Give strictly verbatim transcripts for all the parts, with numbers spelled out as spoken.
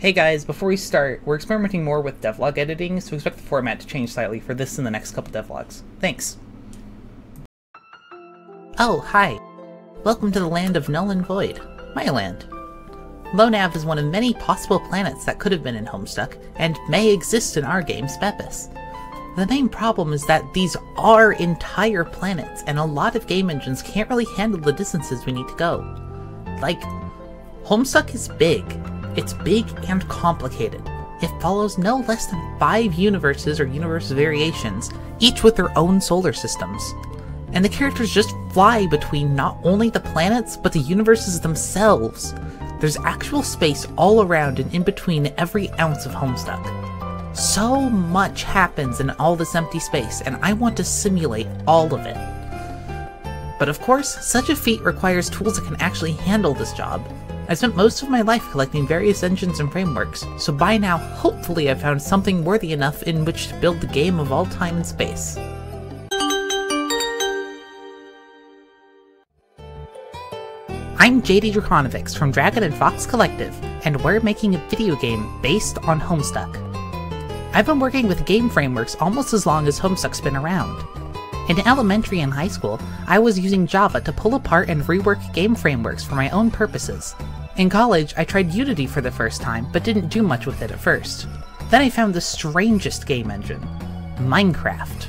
Hey guys, before we start, we're experimenting more with devlog editing, so expect the format to change slightly for this and the next couple devlogs. Thanks! Oh, hi! Welcome to the land of Null and Void, my land. Lonav is one of many possible planets that could have been in Homestuck, and may exist in our game, SBEPIS. The main problem is that these are entire planets, and a lot of game engines can't really handle the distances we need to go. Like, Homestuck is big. It's big and complicated. It follows no less than five universes or universe variations, each with their own solar systems. And the characters just fly between not only the planets, but the universes themselves. There's actual space all around and in between every ounce of Homestuck. So much happens in all this empty space, and I want to simulate all of it. But of course, such a feat requires tools that can actually handle this job. I spent most of my life collecting various engines and frameworks, so by now, hopefully I've found something worthy enough in which to build the game of all time and space. I'm J D Draconovics from Dragon and Fox Collective, and we're making a video game based on Homestuck. I've been working with game frameworks almost as long as Homestuck's been around. In elementary and high school, I was using Java to pull apart and rework game frameworks for my own purposes. In college, I tried Unity for the first time, but didn't do much with it at first. Then I found the strangest game engine, Minecraft.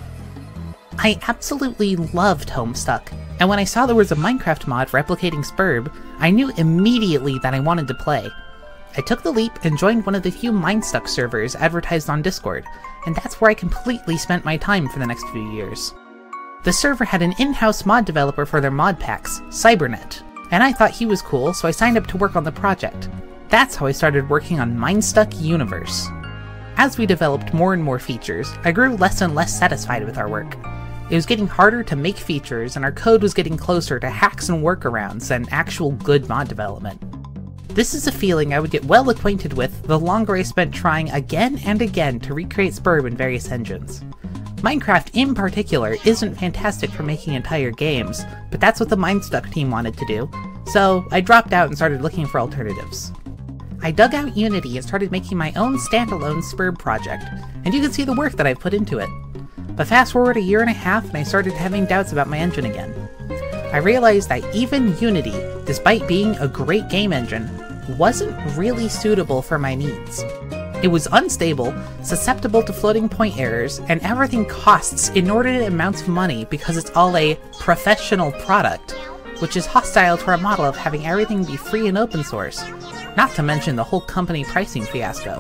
I absolutely loved Homestuck, and when I saw there was a Minecraft mod replicating S B E R B, I knew immediately that I wanted to play. I took the leap and joined one of the few Minecraft servers advertised on Discord, and that's where I completely spent my time for the next few years. The server had an in-house mod developer for their mod packs, Cybernet, and I thought he was cool, so I signed up to work on the project. That's how I started working on Homestuck Universe. As we developed more and more features, I grew less and less satisfied with our work. It was getting harder to make features, and our code was getting closer to hacks and workarounds than actual good mod development. This is a feeling I would get well acquainted with the longer I spent trying again and again to recreate S B E R B in various engines. Minecraft in particular isn't fantastic for making entire games, but that's what the Homestuck team wanted to do, so I dropped out and started looking for alternatives. I dug out Unity and started making my own standalone S B E R B project, and you can see the work that I've put into it. But fast forward a year and a half and I started having doubts about my engine again. I realized that even Unity, despite being a great game engine, wasn't really suitable for my needs. It was unstable, susceptible to floating point errors, and everything costs inordinate amounts of money because it's all a professional product, which is hostile to our model of having everything be free and open source, not to mention the whole company pricing fiasco.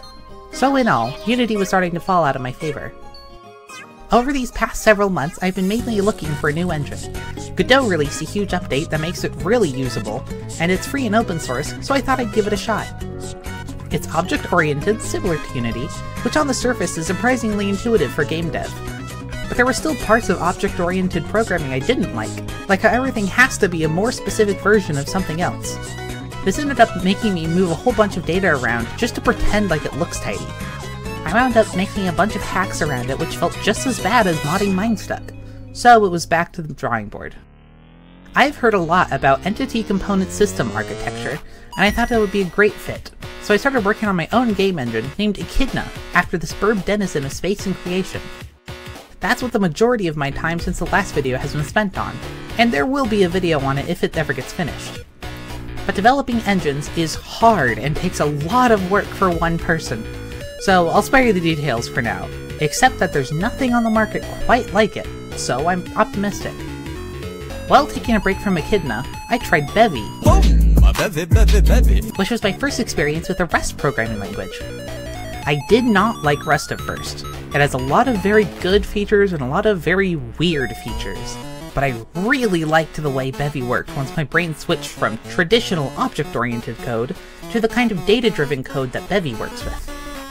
So in all, Unity was starting to fall out of my favor. Over these past several months, I've been mainly looking for a new engine. Godot released a huge update that makes it really usable, and it's free and open source, so I thought I'd give it a shot. It's object-oriented, similar to Unity, which on the surface is surprisingly intuitive for game dev. But there were still parts of object-oriented programming I didn't like, like how everything has to be a more specific version of something else. This ended up making me move a whole bunch of data around just to pretend like it looks tidy. I wound up making a bunch of hacks around it which felt just as bad as modding Homestuck, so it was back to the drawing board. I've heard a lot about entity component system architecture, and I thought it would be a great fit, so I started working on my own game engine named Echidna, after the S B E R B denizen of space and creation. That's what the majority of my time since the last video has been spent on, and there will be a video on it if it ever gets finished. But developing engines is hard and takes a lot of work for one person, so I'll spare you the details for now, except that there's nothing on the market quite like it, so I'm optimistic. While taking a break from Echidna, I tried Bevy, Oh, my Bevy, Bevy, Bevy, which was my first experience with a Rust programming language. I did not like Rust at first. It has a lot of very good features and a lot of very weird features, but I really liked the way Bevy worked once my brain switched from traditional object-oriented code to the kind of data-driven code that Bevy works with.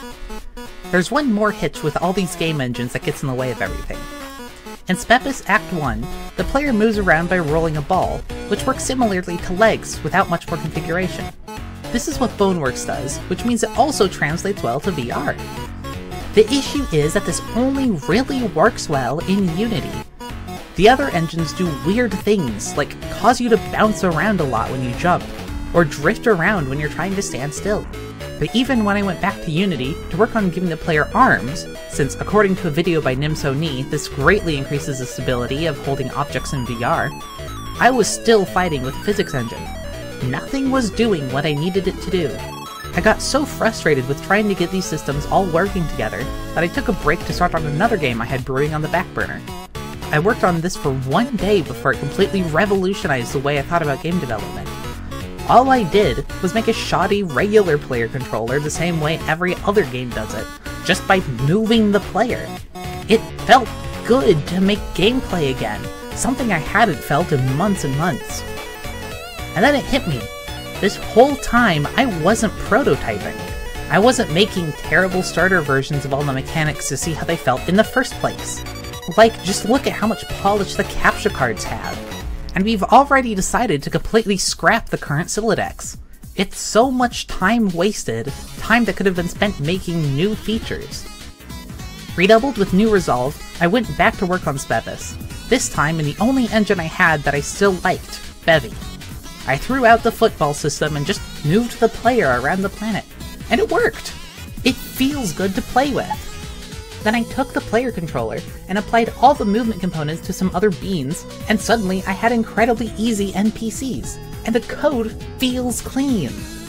There's one more hitch with all these game engines that gets in the way of everything. In SBEPIS Act one, the player moves around by rolling a ball, which works similarly to legs without much more configuration. This is what Boneworks does, which means it also translates well to V R. The issue is that this only really works well in Unity. The other engines do weird things, like cause you to bounce around a lot when you jump, or drift around when you're trying to stand still. But even when I went back to Unity to work on giving the player arms, since according to a video by Nimsoni, this greatly increases the stability of holding objects in V R, I was still fighting with the physics engine. Nothing was doing what I needed it to do. I got so frustrated with trying to get these systems all working together that I took a break to start on another game I had brewing on the back burner. I worked on this for one day before it completely revolutionized the way I thought about game development. All I did was make a shoddy regular player controller the same way every other game does it, just by moving the player. It felt good to make gameplay again, something I hadn't felt in months and months. And then it hit me. This whole time, I wasn't prototyping. I wasn't making terrible starter versions of all the mechanics to see how they felt in the first place. Like, just look at how much polish the capture cards have. And we've already decided to completely scrap the current Siladex. It's so much time wasted, time that could have been spent making new features. Redoubled with new resolve, I went back to work on SBEPIS, this time in the only engine I had that I still liked, Bevy. I threw out the football system and just moved the player around the planet, and it worked! It feels good to play with! Then I took the player controller and applied all the movement components to some other beans, and suddenly I had incredibly easy N P Cs, and the code feels clean!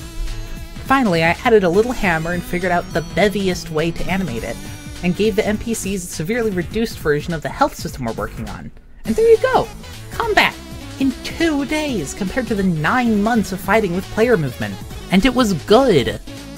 Finally, I added a little hammer and figured out the beviest way to animate it, and gave the N P Cs a severely reduced version of the health system we're working on. And there you go! Combat! In two days compared to the nine months of fighting with player movement. And it was good!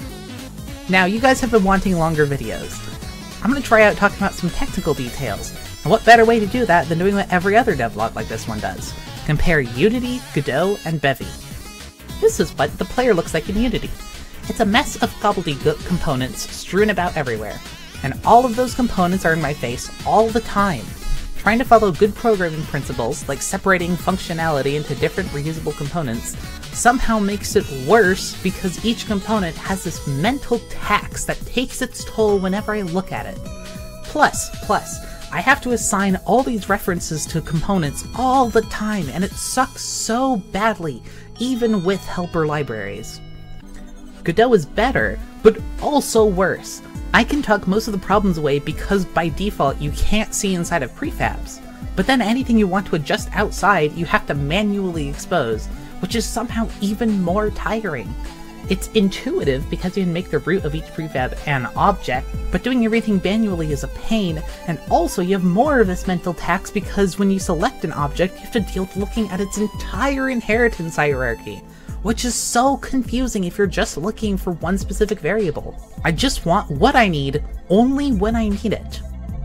Now, you guys have been wanting longer videos. I'm gonna try out talking about some technical details, and what better way to do that than doing what every other devlog like this one does. Compare Unity, Godot, and Bevy. This is what the player looks like in Unity. It's a mess of gobbledygook components strewn about everywhere, and all of those components are in my face all the time. Trying to follow good programming principles, like separating functionality into different reusable components, somehow makes it worse because each component has this mental tax that takes its toll whenever I look at it. Plus, plus, I have to assign all these references to components all the time, and it sucks so badly, even with helper libraries. Godot is better, but also worse. I can tuck most of the problems away because by default you can't see inside of prefabs, but then anything you want to adjust outside you have to manually expose, which is somehow even more tiring. It's intuitive because you can make the root of each prefab an object, but doing everything manually is a pain, and also you have more of this mental tax because when you select an object you have to deal with looking at its entire inheritance hierarchy, which is so confusing if you're just looking for one specific variable. I just want what I need, only when I need it.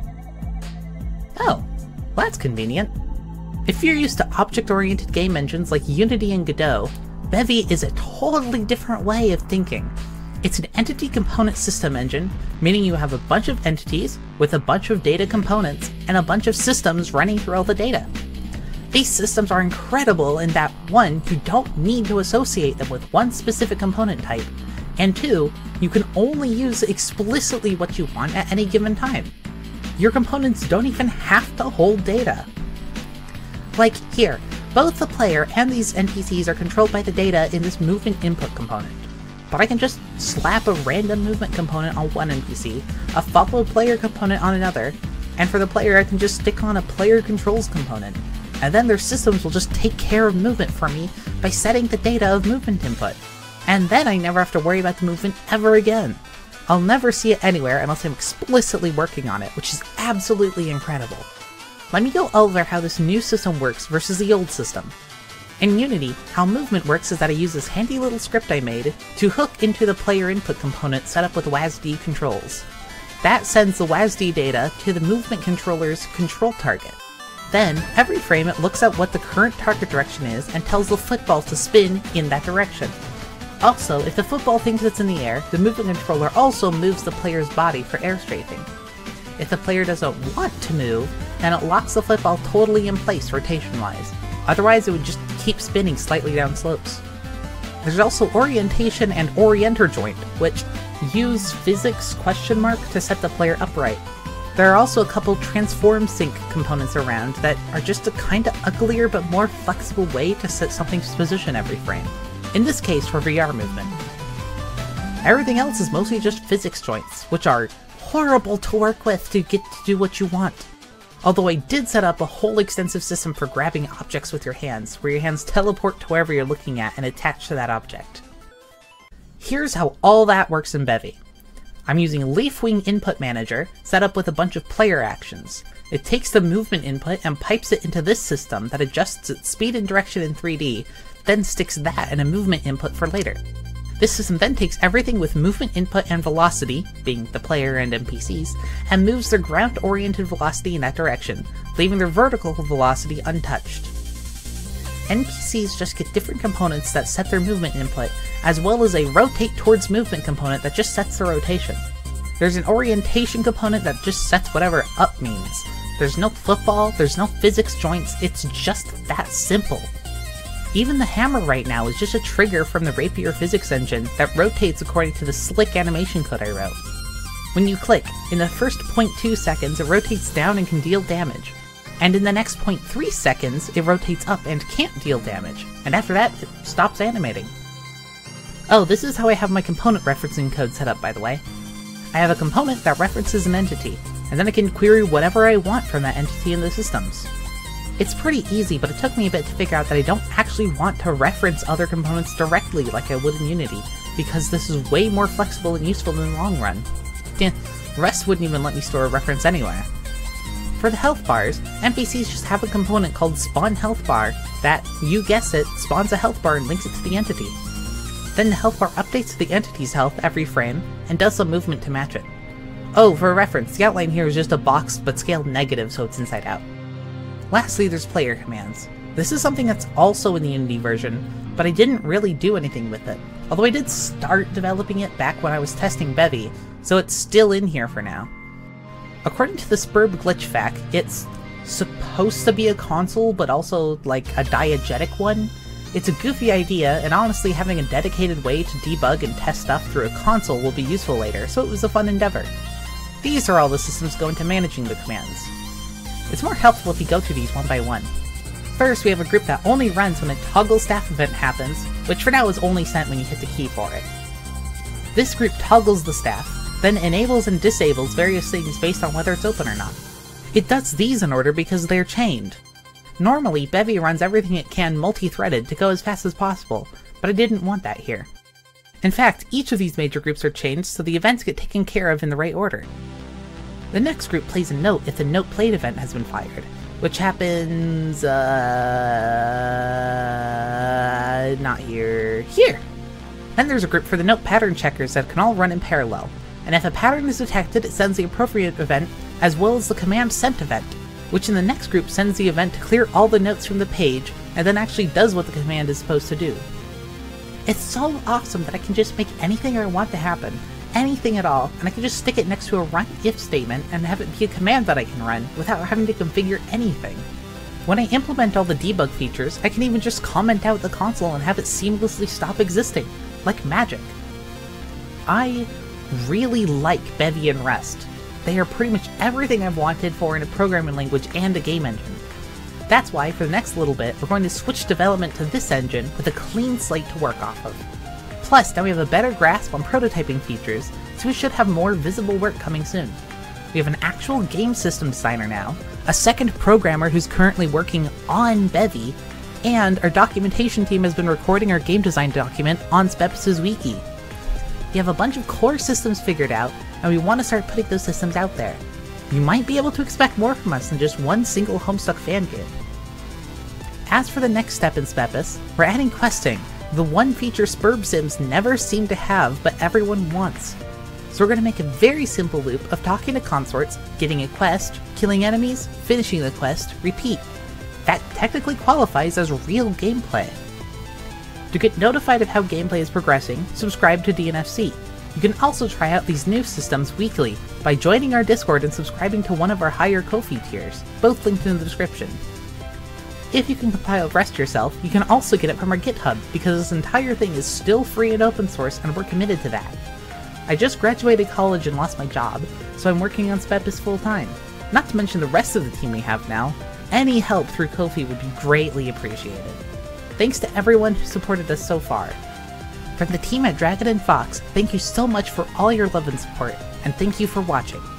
Oh, well that's convenient. If you're used to object-oriented game engines like Unity and Godot, Bevy is a totally different way of thinking. It's an entity component system engine, meaning you have a bunch of entities with a bunch of data components and a bunch of systems running through all the data. These systems are incredible in that, one, you don't need to associate them with one specific component type, and two, you can only use explicitly what you want at any given time. Your components don't even have to hold data. Like here, both the player and these N P Cs are controlled by the data in this movement input component. But I can just slap a random movement component on one N P C, a follow player component on another, and for the player I can just stick on a player controls component. And then their systems will just take care of movement for me by setting the data of movement input. And then I never have to worry about the movement ever again. I'll never see it anywhere unless I'm explicitly working on it, which is absolutely incredible. Let me go over how this new system works versus the old system. In Unity, how movement works is that I use this handy little script I made to hook into the player input component set up with W A S D controls. That sends the W A S D data to the movement controller's control target. Then, every frame it looks at what the current target direction is and tells the football to spin in that direction. Also, if the football thinks it's in the air, the movement controller also moves the player's body for air strafing. If the player doesn't want to move, then it locks the football totally in place rotation-wise. Otherwise it would just keep spinning slightly down slopes. There's also orientation and orienter joint, which use physics question mark to set the player upright. There are also a couple transform sync components around that are just a kinda uglier but more flexible way to set something's position every frame. in this case for V R movement. Everything else is mostly just physics joints, which are horrible to work with to get to do what you want. Although I did set up a whole extensive system for grabbing objects with your hands, where your hands teleport to wherever you're looking at and attach to that object. Here's how all that works in Bevy. I'm using Leafwing Input Manager, set up with a bunch of player actions. It takes the movement input and pipes it into this system that adjusts its speed and direction in three D, then sticks that in a movement input for later. This system then takes everything with movement input and velocity, being the player and N P Cs, and moves their ground-oriented velocity in that direction, leaving their vertical velocity untouched. N P Cs just get different components that set their movement input, as well as a rotate towards movement component that just sets the rotation. There's an orientation component that just sets whatever up means. There's no football, there's no physics joints, it's just that simple. Even the hammer right now is just a trigger from the Rapier physics engine that rotates according to the slick animation code I wrote. When you click, in the first zero point two seconds it rotates down and can deal damage, and in the next zero point three seconds it rotates up and can't deal damage, and after that it stops animating. Oh, this is how I have my component referencing code set up, by the way. I have a component that references an entity, and then I can query whatever I want from that entity in the systems. It's pretty easy, but it took me a bit to figure out that I don't actually want to reference other components directly like I would in Unity, because this is way more flexible and useful in the long run. Yeah, Rust wouldn't even let me store a reference anywhere. For the health bars, N P Cs just have a component called spawn health bar that, you guess it, spawns a health bar and links it to the entity. Then the health bar updates the entity's health every frame, and does some movement to match it. Oh, for reference, the outline here is just a box but scaled negative so it's inside out. Lastly, there's player commands. This is something that's also in the Unity version, but I didn't really do anything with it. Although I did start developing it back when I was testing Bevy, so it's still in here for now. According to the S B E P glitch fac, it's supposed to be a console, but also like a diegetic one. It's a goofy idea, and honestly having a dedicated way to debug and test stuff through a console will be useful later, so it was a fun endeavor. These are all the systems going to managing the commands. It's more helpful if we go through these one by one. First, we have a group that only runs when a toggle staff event happens, which for now is only sent when you hit the key for it. This group toggles the staff, then enables and disables various things based on whether it's open or not. It does these in order because they're chained. Normally, Bevy runs everything it can multi-threaded to go as fast as possible, but I didn't want that here. In fact, each of these major groups are chained so the events get taken care of in the right order. The next group plays a note if the note played event has been fired, which happens, uh, not here, here! Then there's a group for the note pattern checkers that can all run in parallel, and if a pattern is detected it sends the appropriate event as well as the command sent event, which in the next group sends the event to clear all the notes from the page and then actually does what the command is supposed to do. It's so awesome that I can just make anything I want to happen, anything at all, and I can just stick it next to a run if statement and have it be a command that I can run without having to configure anything. When I implement all the debug features, I can even just comment out the console and have it seamlessly stop existing, like magic. I really like Bevy and Rust. They are pretty much everything I've wanted for in a programming language and a game engine. That's why, for the next little bit, we're going to switch development to this engine with a clean slate to work off of. Plus, now we have a better grasp on prototyping features, so we should have more visible work coming soon. We have an actual game system designer now, a second programmer who's currently working on Bevy, and our documentation team has been recording our game design document on SBEPIS' wiki. We have a bunch of core systems figured out, and we want to start putting those systems out there. You might be able to expect more from us than just one single Homestuck Fangame. As for the next step in SBEPIS, we're adding questing, the one feature S B E P sims never seem to have but everyone wants. So we're going to make a very simple loop of talking to consorts, getting a quest, killing enemies, finishing the quest, repeat. That technically qualifies as real gameplay. To get notified of how gameplay is progressing, subscribe to D N F C. You can also try out these new systems weekly by joining our Discord and subscribing to one of our higher Ko-fi tiers, both linked in the description. If you can compile Rust yourself, you can also get it from our GitHub, because this entire thing is still free and open source and we're committed to that. I just graduated college and lost my job, so I'm working on SBEPIS full time. Not to mention the rest of the team we have now. Any help through Ko-fi would be greatly appreciated. Thanks to everyone who supported us so far. From the team at Dragon and Fox, thank you so much for all your love and support, and thank you for watching.